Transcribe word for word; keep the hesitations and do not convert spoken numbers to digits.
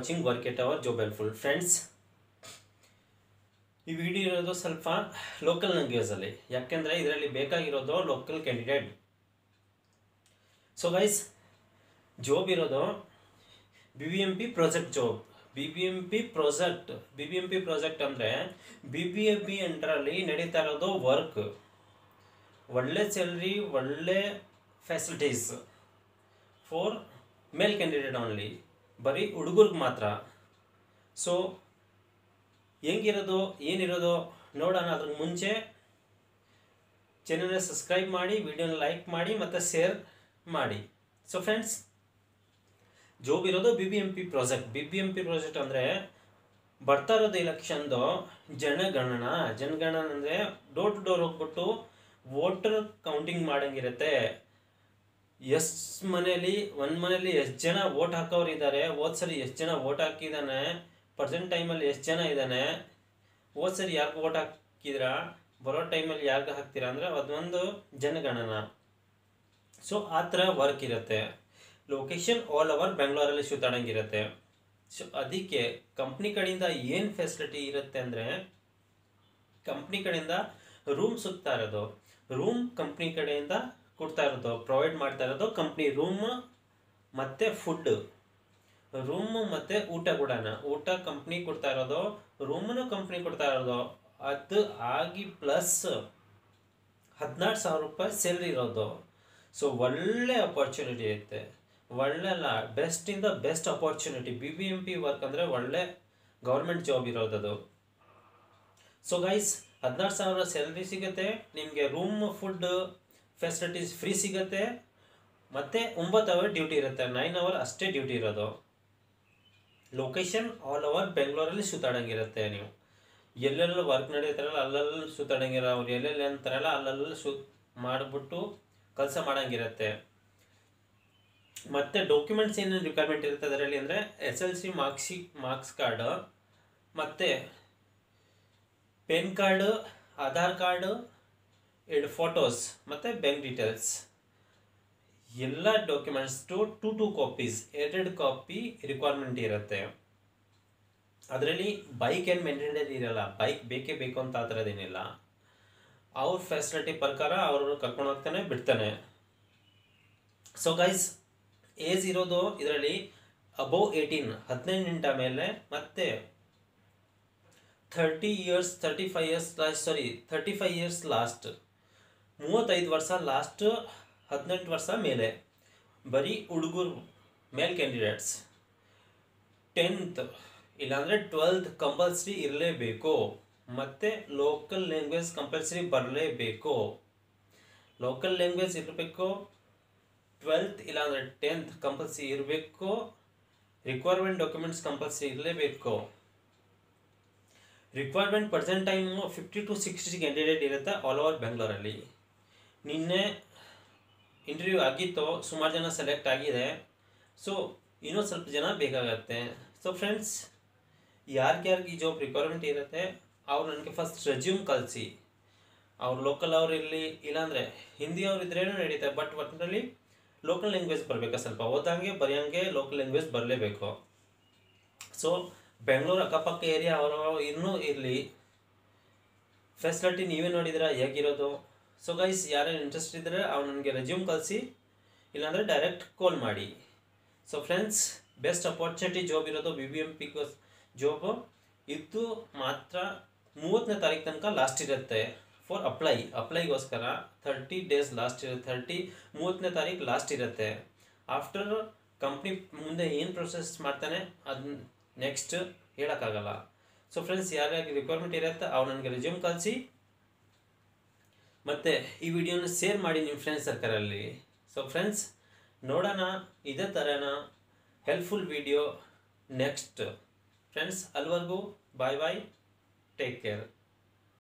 Watching work at our job helpful. Friends, ಈ video ಇರೋದು ಸ್ವಲ್ಪ ಲೋಕಲ್ ಲ್ಯಾಂಗ್ವೇಜಲ್ಲಿ, ಯಾಕೆಂದರೆ ಇದರಲ್ಲಿ ಬೇಕಾಗಿರೋದು local candidate. So guys, job ಇರೋದು B B M P project job. B B M P project B B M P project ಅಂದರೆ B B M P ಅಂಡರಲ್ಲಿ ನಡೀತಾ ಇರೋದು ವರ್ಕ್. ಒಳ್ಳೆ ಸ್ಯಾಲ್ರಿ, ಒಳ್ಳೆ facilities for male candidate only, ಬರೀ ಹುಡುಗರಿಗೆ ಮಾತ್ರ. ಸೊ ಹೆಂಗಿರೋದು ಏನಿರೋದು ನೋಡೋಣ. ಅದ್ರ ಮುಂಚೆ ಚಾನಲ್ನ ಸಬ್ಸ್ಕ್ರೈಬ್ ಮಾಡಿ, ವಿಡಿಯೋನ ಲೈಕ್ ಮಾಡಿ ಮತ್ತು ಶೇರ್ ಮಾಡಿ. ಸೊ ಫ್ರೆಂಡ್ಸ್, ಜಾಬ್ ಇರೋದು B B M P project. B B M P project ಅಂದರೆ ಬರ್ತಾ ಇರೋದು ಎಲೆಕ್ಷನ್ದು ಜನಗಣನ. ಜನಗಣನ ಅಂದರೆ ಡೋರ್ ಟು ಡೋರ್ ಹೋಗ್ಬಿಟ್ಟು ವೋಟರ್ ಕೌಂಟಿಂಗ್ ಮಾಡಂಗಿರುತ್ತೆ. ಎಷ್ಟು ಮನೇಲಿ ಒಂದು ಮನೇಲಿ ಎಷ್ಟು ಜನ ವೋಟ್ ಹಾಕೋರು ಇದ್ದಾರೆ, ಹೋದ ಸರಿ ಎಷ್ಟು ಜನ ವೋಟ್ ಹಾಕಿದ್ದಾನೆ, ಪ್ರೆಸೆಂಟ್ ಟೈಮಲ್ಲಿ ಎಷ್ಟು ಜನ ಇದ್ದಾನೆ, ಹೋದ ಸರಿ ಯಾರಿಗೆ ವೋಟ್ ಹಾಕಿದ್ರ, ಬರೋ ಟೈಮಲ್ಲಿ ಯಾರಿಗೆ ಹಾಕ್ತೀರಾ ಅಂದರೆ ಅದೊಂದು ಜನಗಣನ. ಸೊ ಆ ಥರ ವರ್ಕ್ ಇರುತ್ತೆ. ಲೊಕೇಶನ್ ಆಲ್ ಓವರ್ ಬೆಂಗಳೂರಲ್ಲಿ ಸುತ್ತಾಡಂಗಿರುತ್ತೆ. ಸೊ ಅದಕ್ಕೆ ಕಂಪ್ನಿ ಕಡೆಯಿಂದ ಏನು ಫೆಸಿಲಿಟಿ ಇರುತ್ತೆ ಅಂದರೆ, ಕಂಪ್ನಿ ಕಡೆಯಿಂದ ರೂಮ್ ಸಿಗ್ತಾ ಇರೋದು, ರೂಮ್ ಕಂಪ್ನಿ ಕಡೆಯಿಂದ ಕೊಡ್ತಾ ಇರೋದು, ಪ್ರೊವೈಡ್ ಮಾಡ್ತಾ ಇರೋದು ಕಂಪ್ನಿ. ರೂಮ್ ಮತ್ತು ಫುಡ್, ರೂಮು ಮತ್ತು ಊಟ ಕೂಡ ಊಟ ಕಂಪ್ನಿ ಕೊಡ್ತಾ ಇರೋದು, ರೂಮನ್ನು ಕಂಪ್ನಿ ಕೊಡ್ತಾ ಇರೋದು. ಅದು ಆಗಿ ಪ್ಲಸ್ ಹದಿನಾರು ಸಾವಿರ ರೂಪಾಯಿ ಸ್ಯಾಲ್ರಿ ಇರೋದು. ಸೊ ಒಳ್ಳೆ ಅಪರ್ಚುನಿಟಿ ಇರುತ್ತೆ. ಒಳ್ಳೆಲ್ಲ ಬೆಸ್ಟಿಂದ best opportunity. B B M P work ಅಂದರೆ ಒಳ್ಳೆ ಗೌರ್ಮೆಂಟ್ ಜಾಬ್ ಇರೋದದು. ಸೊ ಗೈಸ್, ಹದಿನಾರು ಸಾವಿರ ಸ್ಯಾಲ್ರಿ ಸಿಗುತ್ತೆ ನಿಮಗೆ. ರೂಮ್ ಫುಡ್ ಫೆಸಿಲಿಟೀಸ್ ಫ್ರೀ ಸಿಗುತ್ತೆ. ಮತ್ತು ಒಂಬತ್ತು ಅವರ್ ಡ್ಯೂಟಿ ಇರುತ್ತೆ, ನೈನ್ ಅವರ್ ಅಷ್ಟೇ ಡ್ಯೂಟಿ ಇರೋದು. ಲೊಕೇಶನ್ ಆಲ್ ಓವರ್ ಬೆಂಗಳೂರಲ್ಲಿ ಸುತ್ತಾಡಂಗಿರುತ್ತೆ. ನೀವು ಎಲ್ಲೆಲ್ಲ ವರ್ಕ್ ನಡೀತಾರಲ್ಲ ಅಲ್ಲೆಲ್ಲ ಸುತ್ತಾಡಂಗಿರ, ಅವ್ರು ಎಲ್ಲೆಲ್ಲಿ ಅಂತಾರಲ್ಲ ಅಲ್ಲೆಲ್ಲ ಸು ಮಾಡಿಬಿಟ್ಟು ಕೆಲಸ ಮಾಡೋಂಗಿರುತ್ತೆ. ಮತ್ತು ಡಾಕ್ಯುಮೆಂಟ್ಸ್ ಏನೇನು ರಿಕ್ವೈರ್ಮೆಂಟ್ ಇರುತ್ತೆ ಅದರಲ್ಲಿ ಅಂದರೆ S L C marks marks card, ಮತ್ತು ಪೆನ್ ಕಾರ್ಡು, ಆಧಾರ್ ಕಾರ್ಡು, ಎರಡು ಫೋಟೋಸ್ ಮತ್ತು ಬ್ಯಾಂಕ್ ಡೀಟೇಲ್ಸ್. ಎಲ್ಲ documents two two two copies, ಎರಡೆರಡು ಕಾಪಿ ರಿಕ್ವೈರ್ಮೆಂಟ್ ಇರುತ್ತೆ. ಅದರಲ್ಲಿ ಬೈಕ್ ಏನು ಮೆಂಟೆನೆನ್ಸ್ ಇರಲ್ಲ, ಬೈಕ್ ಬೇಕೇ ಬೇಕು ಅಂತ ಆ ಥರದ್ದೇನಿಲ್ಲ. ಅವ್ರ ಫೆಸಿಲಿಟಿ ಪ್ರಕಾರ ಅವರು ಕರ್ಕೊಂಡು ಹೋಗ್ತಾನೆ ಬಿಡ್ತಾನೆ. ಸೊ ಗೈಸ್, ಏಜ್ ಇರೋದು ಇದರಲ್ಲಿ ಅಬೌವ್ ಏಯ್ಟೀನ್, ಹದಿನೆಂಟು ಮೇಲೆ, ಮತ್ತು thirty years thirty five years last sorry thirty five years last, ಮೂವತ್ತೈದು ವರ್ಷ ಲಾಸ್ಟ್, ಹದಿನೆಂಟು ವರ್ಷ ಮೇಲೆ. ಬರೀ ಹುಡುಗರು ಮೇಲ್ ಕ್ಯಾಂಡಿಡೇಟ್ಸ್. ಟೆಂತ್ ಇಲ್ಲಾಂದರೆ ಟ್ವೆಲ್ತ್ ಕಂಪಲ್ಸರಿ ಇರಲೇಬೇಕು. ಮತ್ತು ಲೋಕಲ್ ಲ್ಯಾಂಗ್ವೇಜ್ ಕಂಪಲ್ಸರಿ ಬರಲೇಬೇಕು. ಲೋಕಲ್ ಲ್ಯಾಂಗ್ವೇಜ್ ಇರಬೇಕು. ಟ್ವೆಲ್ತ್ ಇಲ್ಲಾಂದರೆ ಟೆಂತ್ ಕಂಪಲ್ಸರಿ ಇರಬೇಕು. ರಿಕ್ವೈರ್ಮೆಂಟ್ ಡಾಕ್ಯುಮೆಂಟ್ಸ್ ಕಂಪಲ್ಸರಿ ಇರಲೇಬೇಕು. Requirement percent time fifty to sixty candidate ಇರುತ್ತೆ ಆಲ್ ಓವರ್ ಬೆಂಗಳೂರಲ್ಲಿ. ನಿನ್ನೆ ಇಂಟರ್ವ್ಯೂ ಆಗಿತ್ತು, ಸುಮಾರು ಜನ ಸೆಲೆಕ್ಟ್ ಆಗಿದೆ. ಸೊ ಇನ್ನೂ ಸ್ವಲ್ಪ ಜನ ಬೇಕಾಗತ್ತೆ. ಸೊ ಫ್ರೆಂಡ್ಸ್, ಯಾರ್ಯಾರಿಗೆ ಈ ಜಾಬ್ ರಿಕ್ವೈರ್ಮೆಂಟ್ ಇರುತ್ತೆ ಅವ್ರು ನನಗೆ ಫಸ್ಟ್ ರೆಸ್ಯೂಮ್ ಕಳಿಸಿ. ಅವ್ರು ಲೋಕಲ್ ಅವ್ರು ಇರಲಿ, ಇಲ್ಲಾಂದರೆ ಹಿಂದಿ ಅವ್ರು ಇದ್ರೇನೂ ನಡೀತಾರೆ. ಬಟ್ ಒಟ್ಟಿನಲ್ಲಿ ಲೋಕಲ್ ಲ್ಯಾಂಗ್ವೇಜ್ ಬರಬೇಕು. ಸ್ವಲ್ಪ ಓದಂಗೆ ಬರೆಯೋಂಗೆ ಲೋಕಲ್ ಲ್ಯಾಂಗ್ವೇಜ್ ಬರಲೇಬೇಕು. ಸೊ ಬೆಂಗಳೂರು ಅಕ್ಕಪಕ್ಕ ಏರಿಯಾ ಅವರು ಇನ್ನೂ ಇರಲಿ. ಫೆಸಿಲಿಟಿ ನೀವೇ ನೋಡಿದ್ರೆ ಹೇಗಿರೋದು. ಸೊ ಗೈಸ್, ಯಾರೇನು ಇಂಟ್ರೆಸ್ಟ್ ಇದ್ದರೆ ಅವ್ರು ನನಗೆ ರೆಸ್ಯೂಮ್ ಕಳಿಸಿ, ಇಲ್ಲಾಂದರೆ ಡೈರೆಕ್ಟ್ ಕಾಲ್ ಮಾಡಿ. So friends, best opportunity job ಇರೋದು B B M P job. ಇದು ಮಾತ್ರ ಮೂವತ್ತನೇ ತಾರೀಕು ತನಕ ಲಾಸ್ಟ್ ಇರುತ್ತೆ ಫಾರ್ ಅಪ್ಲೈ. ಅಪ್ಲೈಗೋಸ್ಕರ ಥರ್ಟಿ ಡೇಸ್ ಲಾಸ್ಟ್ ಇರುತ್ತೆ. ಥರ್ಟಿ ಮೂವತ್ತನೇ ತಾರೀಕು ಲಾಸ್ಟ್ ಇರುತ್ತೆ. ಆಫ್ಟರ್ ಕಂಪ್ನಿ ಮುಂದೆ ಏನು ಪ್ರೊಸೆಸ್ ಮಾಡ್ತಾನೆ ಅದನ್ನ ನೆಕ್ಸ್ಟ್ ಹೇಳೋಕ್ಕಾಗಲ್ಲ. ಸೊ ಫ್ರೆಂಡ್ಸ್, ಯಾರ್ಯಾರಿಗೆ ರಿಕ್ವೈರ್ಮೆಂಟ್ ಇರುತ್ತೆ ಅವ್ರು ನನಗೆ ರೆಸ್ಯೂಮ್ ಕಳಿಸಿ, ಮತ್ತು ಈ ವಿಡಿಯೋನ ಶೇರ್ ಮಾಡಿ ನಿಮ್ಮ ಫ್ರೆಂಡ್ಸ್ ಸರ್ಕಲಲ್ಲಿ. ಸೊ ಫ್ರೆಂಡ್ಸ್, ನೋಡೋಣ ಇದೇ ಥರನ ಹೆಲ್ಪ್ಫುಲ್ ವಿಡಿಯೋ ನೆಕ್ಸ್ಟ್. ಫ್ರೆಂಡ್ಸ್, ಅಲ್ಲಿವರೆಗೂ ಬಾಯ್ ಬಾಯ್, ಟೇಕ್ ಕೇರ್.